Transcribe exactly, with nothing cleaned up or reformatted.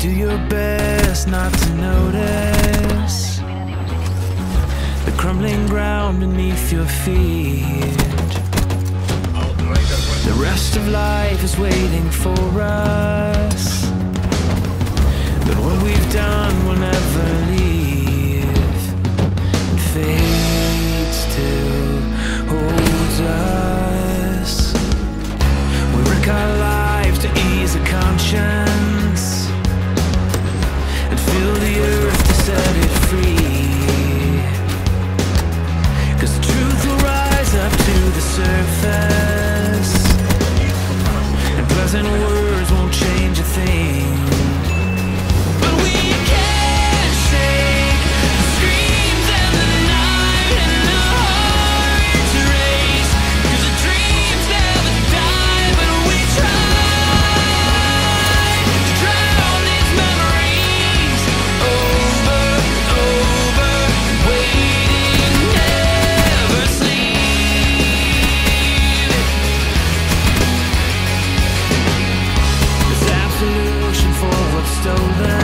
do your best not to notice the crumbling ground beneath your feet. The rest of life is waiting for us, but what we've done will never leave. It fades to hold us. We wreck our lives to ease a conscience and fill the earth to set it free. 'Cause the truth will rise up to the surface, and pleasant words won't change a thing. But we can't shake the screams and the night and the heart to race. 'Cause the dreams never die, but we try to drown these memories over and over, waiting, never sleep. There's absolution for what's stolen.